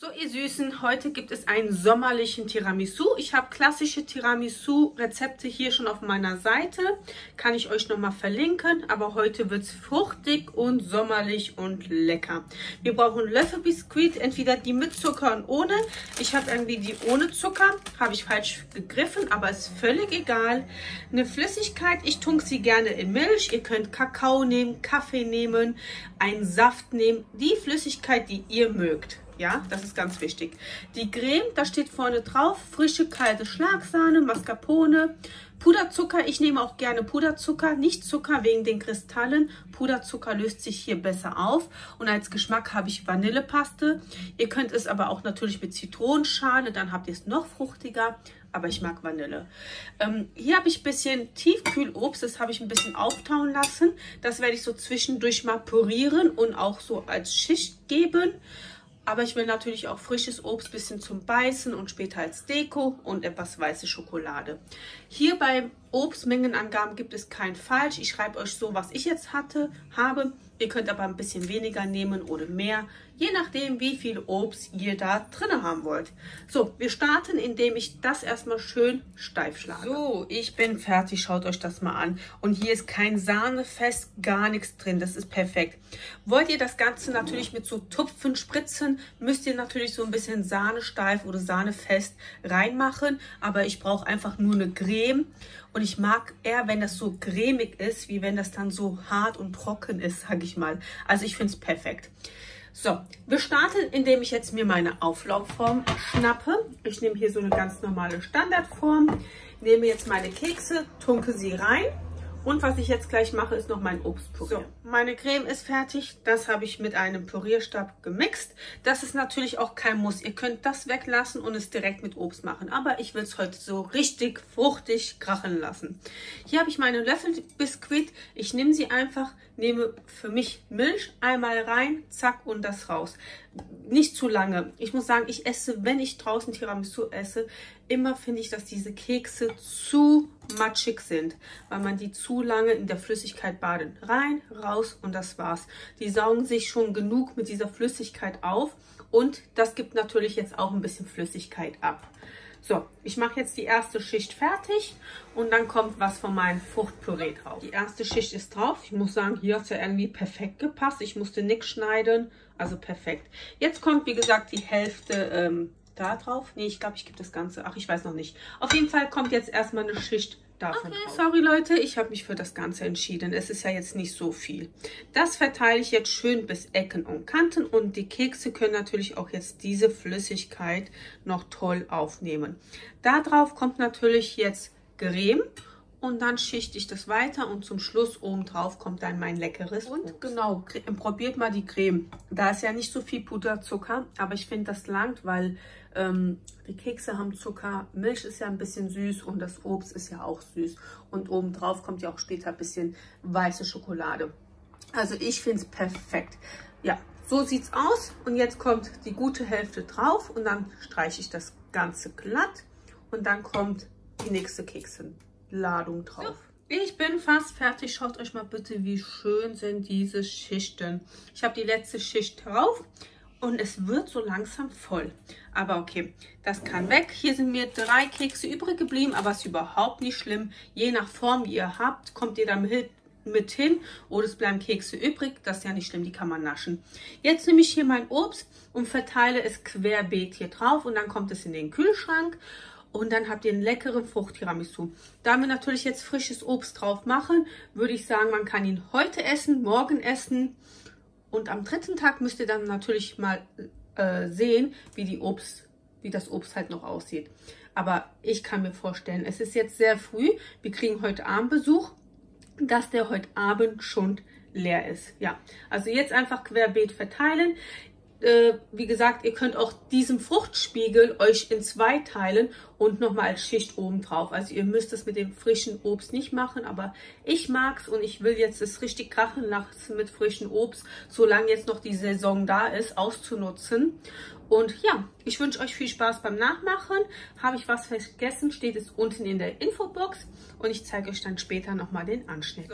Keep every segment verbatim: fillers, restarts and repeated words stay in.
So ihr Süßen, heute gibt es einen sommerlichen Tiramisu. Ich habe klassische Tiramisu-Rezepte hier schon auf meiner Seite. Kann ich euch nochmal verlinken. Aber heute wird es fruchtig und sommerlich und lecker. Wir brauchen Löffelbiskuit, entweder die mit Zucker und ohne. Ich habe irgendwie die ohne Zucker. Habe ich falsch gegriffen, aber ist völlig egal. Eine Flüssigkeit, ich tunke sie gerne in Milch. Ihr könnt Kakao nehmen, Kaffee nehmen, einen Saft nehmen. Die Flüssigkeit, die ihr mögt. Ja, das ist ganz wichtig. Die Creme, da steht vorne drauf, frische, kalte Schlagsahne, Mascarpone, Puderzucker. Ich nehme auch gerne Puderzucker, nicht Zucker wegen den Kristallen. Puderzucker löst sich hier besser auf. Und als Geschmack habe ich Vanillepaste. Ihr könnt es aber auch natürlich mit Zitronenschale, dann habt ihr es noch fruchtiger. Aber ich mag Vanille. Ähm, hier habe ich ein bisschen Tiefkühlobst, das habe ich ein bisschen auftauen lassen. Das werde ich so zwischendurch mal pürieren und auch so als Schicht geben. Aber ich will natürlich auch frisches Obst, ein bisschen zum Beißen und später als Deko und etwas weiße Schokolade. Hier bei Obstmengenangaben gibt es kein Falsch. Ich schreibe euch so, was ich jetzt hatte, habe. Ihr könnt aber ein bisschen weniger nehmen oder mehr, je nachdem, wie viel Obst ihr da drin haben wollt. So, wir starten, indem ich das erstmal schön steif schlage. So, ich bin fertig. Schaut euch das mal an. Und hier ist kein Sahnefest, gar nichts drin. Das ist perfekt. Wollt ihr das Ganze natürlich mit so Tupfen spritzen, müsst ihr natürlich so ein bisschen Sahne steif oder Sahnefest reinmachen. Aber ich brauche einfach nur eine Creme. Und ich mag eher, wenn das so cremig ist, wie wenn das dann so hart und trocken ist, sage ich mal. Also ich finde es perfekt. So, wir starten, indem ich jetzt mir meine Auflaufform schnappe. Ich nehme hier so eine ganz normale Standardform. Nehme jetzt meine Kekse, tunke sie rein. Und was ich jetzt gleich mache, ist noch mein Obstpüree. So, meine Creme ist fertig. Das habe ich mit einem Pürierstab gemixt. Das ist natürlich auch kein Muss. Ihr könnt das weglassen und es direkt mit Obst machen. Aber ich will es heute so richtig fruchtig krachen lassen. Hier habe ich meine Löffelbiskuit. Ich nehme sie einfach, nehme für mich Milch einmal rein, zack und das raus. Nicht zu lange. Ich muss sagen, ich esse, wenn ich draußen Tiramisu esse, immer finde ich, dass diese Kekse zu matschig sind, weil man die zu lange in der Flüssigkeit baden. Rein, raus und das war's. Die saugen sich schon genug mit dieser Flüssigkeit auf und das gibt natürlich jetzt auch ein bisschen Flüssigkeit ab. So, ich mache jetzt die erste Schicht fertig und dann kommt was von meinem Fruchtpüree drauf. Die erste Schicht ist drauf. Ich muss sagen, hier hat es ja irgendwie perfekt gepasst. Ich musste nichts schneiden, also perfekt. Jetzt kommt, wie gesagt, die Hälfte ähm, da drauf. Nee, ich glaube, ich gebe das Ganze. Ach, ich weiß noch nicht. Auf jeden Fall kommt jetzt erstmal eine Schicht davon okay, drauf. Sorry Leute, ich habe mich für das Ganze entschieden. Es ist ja jetzt nicht so viel. Das verteile ich jetzt schön bis Ecken und Kanten und die Kekse können natürlich auch jetzt diese Flüssigkeit noch toll aufnehmen. Da drauf kommt natürlich jetzt Creme. Und dann schichte ich das weiter und zum Schluss oben drauf kommt dann mein leckeres Und Obst. Genau, probiert mal die Creme. Da ist ja nicht so viel Puderzucker, aber ich finde das langt, weil ähm, die Kekse haben Zucker, Milch ist ja ein bisschen süß und das Obst ist ja auch süß. Und oben drauf kommt ja auch später ein bisschen weiße Schokolade. Also ich finde es perfekt. Ja, so sieht es aus und jetzt kommt die gute Hälfte drauf und dann streiche ich das Ganze glatt und dann kommt die nächste Kekse. Ladung drauf. So, ich bin fast fertig. Schaut euch mal bitte, wie schön sind diese Schichten. Ich habe die letzte Schicht drauf und es wird so langsam voll. Aber okay, das kann weg. Hier sind mir drei Kekse übrig geblieben, aber ist überhaupt nicht schlimm. Je nach Form, die ihr habt, kommt ihr damit mit hin oder es bleiben Kekse übrig. Das ist ja nicht schlimm, die kann man naschen. Jetzt nehme ich hier mein Obst und verteile es querbeet hier drauf und dann kommt es in den Kühlschrank. Und dann habt ihr einen leckeren Frucht-Tiramisu. Da wir natürlich jetzt frisches Obst drauf machen, würde ich sagen, man kann ihn heute essen, morgen essen. Und am dritten Tag müsst ihr dann natürlich mal äh, sehen, wie, die Obst, wie das Obst halt noch aussieht. Aber ich kann mir vorstellen, es ist jetzt sehr früh. Wir kriegen heute Abend Besuch, dass der heute Abend schon leer ist. Ja, also jetzt einfach querbeet verteilen. Äh, wie gesagt, ihr könnt auch diesen Fruchtspiegel euch in zwei teilen und nochmal als Schicht oben drauf. Also ihr müsst es mit dem frischen Obst nicht machen, aber ich mag es und ich will jetzt es richtig krachen lassen mit frischem Obst, solange jetzt noch die Saison da ist, auszunutzen. Und ja, ich wünsche euch viel Spaß beim Nachmachen. Habe ich was vergessen, steht es unten in der Infobox und ich zeige euch dann später nochmal den Anschnitt. So.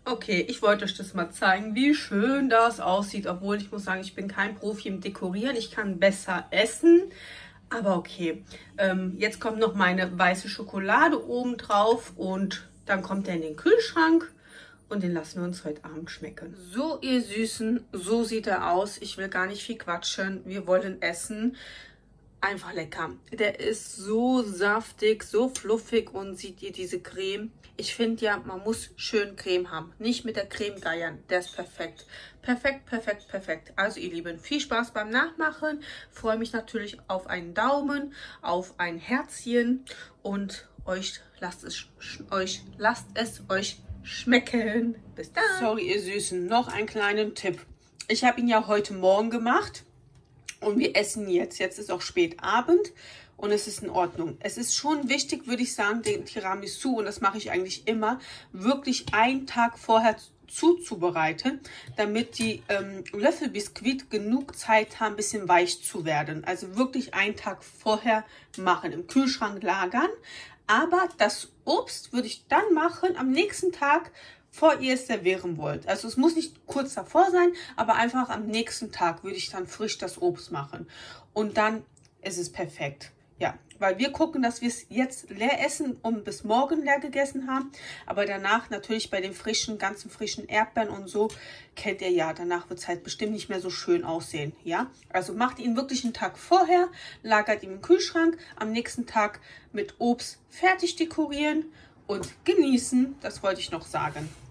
Okay, ich wollte euch das mal zeigen, wie schön das aussieht, obwohl ich muss sagen, ich bin kein Profi im Dekorieren, ich kann besser essen, aber okay. Ähm, jetzt kommt noch meine weiße Schokolade oben drauf und dann kommt er in den Kühlschrank und den lassen wir uns heute Abend schmecken. So, ihr Süßen, so sieht er aus. Ich will gar nicht viel quatschen, wir wollen essen. Einfach lecker. Der ist so saftig, so fluffig und seht ihr diese Creme? Ich finde ja, man muss schön Creme haben. Nicht mit der Creme geiern. Der ist perfekt. Perfekt, perfekt, perfekt. Also ihr Lieben, viel Spaß beim Nachmachen. Freue mich natürlich auf einen Daumen, auf ein Herzchen und euch lasst es euch, lasst es euch schmecken. Bis dann. Sorry ihr Süßen, noch einen kleinen Tipp. Ich habe ihn ja heute Morgen gemacht. Und wir essen jetzt. Jetzt ist auch spät Abend und es ist in Ordnung. Es ist schon wichtig, würde ich sagen, den Tiramisu, und das mache ich eigentlich immer, wirklich einen Tag vorher zuzubereiten, damit die ähm, Löffelbiskuit genug Zeit haben, ein bisschen weich zu werden. Also wirklich einen Tag vorher machen, im Kühlschrank lagern. Aber das Obst würde ich dann machen am nächsten Tag, vor ihr es servieren wollt. Also es muss nicht kurz davor sein, aber einfach am nächsten Tag würde ich dann frisch das Obst machen. Und dann ist es perfekt. Ja, weil wir gucken, dass wir es jetzt leer essen und bis morgen leer gegessen haben. Aber danach natürlich bei den frischen, ganzen frischen Erdbeeren und so, kennt ihr ja, danach wird es halt bestimmt nicht mehr so schön aussehen. Ja, also macht ihn wirklich einen Tag vorher, lagert ihn im Kühlschrank, am nächsten Tag mit Obst fertig dekorieren und genießen. Das wollte ich noch sagen.